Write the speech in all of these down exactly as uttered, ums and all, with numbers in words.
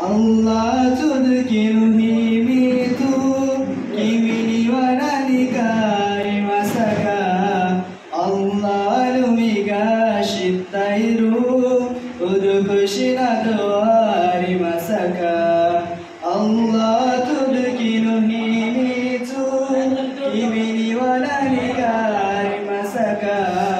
Allah tudkiruhi mitu kimi ni wanani kai masaka Allah lumiga shittairu udukushina doari masaka Allah tudkiruhi mitu kimi ni wanani kai masaka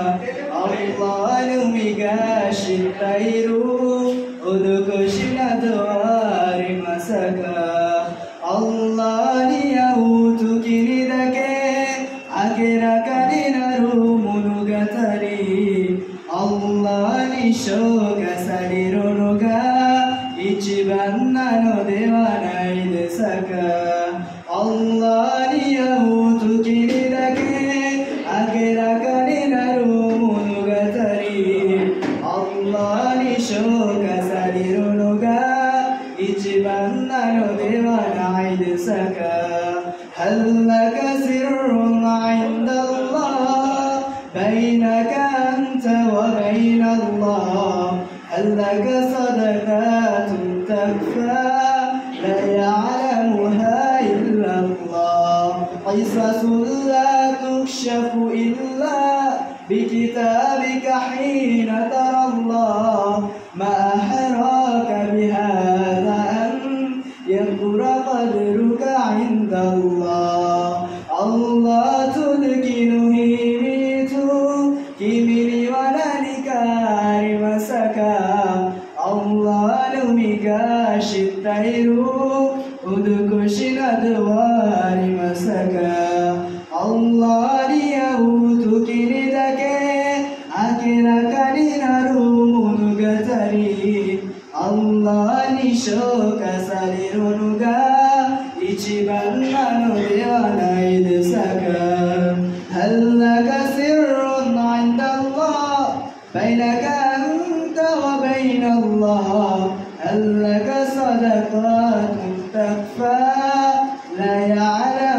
Allah lumiga shittairu udukushina doari masaka Allah ni yautu kini dake akiraka ni naru monogatari Allah ni shoka sariru no ga ichiban nano de wa nai desu ka Allah ni yautu kini dake akiraka ni naru monogatari Allah ni shoka sariru no ga ichiban nano de wa nai desu ka hal laka sirrun 'inda Allah bainaka anta wa bain Allah hal laka sadaqatun takfa la ya'lamuha illa Allah qisasun la tukshafu illa بكتابك حين ترى الله ما أحراك بهذا أن يكبر قدرك عند الله الله تدكنه ميتو كمري ولنكار مسكا الله لمكا شتيرو ودكشنا دوار مسكا الله ليهوت كردك أكرك لنرو monogatari Allah ni shoka sariru no ga ichiban nano de wa nai desu ka hal laka sirrun 'inda Allah bainaka anta wa bain Allah hal laka sadaqatun takfa la ya'lamuha